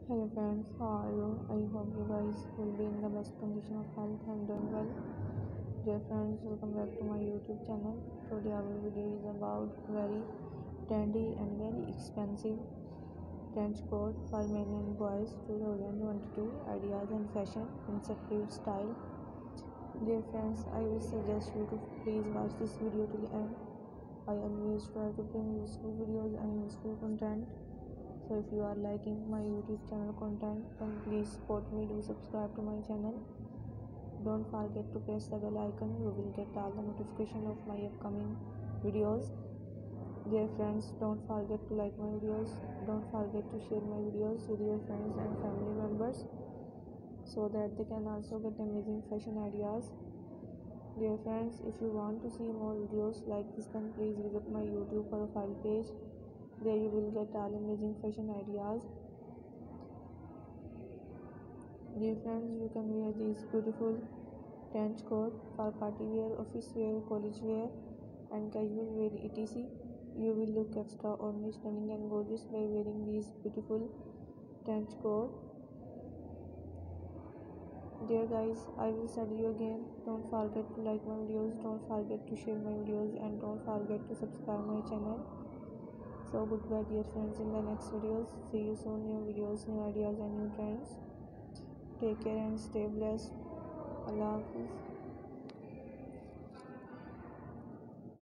Hello friends, how are you? I hope you guys will be in the best condition of health and doing well. Dear friends, welcome back to my YouTube channel. Today our video is about very trendy and very expensive trench coat for men and boys 2022 ideas and fashion in street style. Dear friends, I will suggest you to please watch this video till the end. I always try to bring useful videos and useful content. So if you are liking my YouTube channel content, then please support me. Do subscribe to my channel. Don't forget to press the bell icon. You will get all the notification of my upcoming videos. Dear friends, don't forget to like my videos. Don't forget to share my videos with your friends and family members so that they can also get amazing fashion ideas. Dear friends, if you want to see more videos like this, then please visit my YouTube profile page. There you will get all amazing fashion ideas. Dear friends, you can wear these beautiful trench coat for party wear, office wear, college wear and casual wear etc. You will look extraordinary, stunning and gorgeous by wearing these beautiful trench coat. Dear guys, I will say you again, don't forget to like my videos, don't forget to share my videos and don't forget to subscribe my channel. So goodbye dear friends, in the next videos. See you soon, new videos, new ideas and new trends. Take care and stay blessed. Allah Hafiz.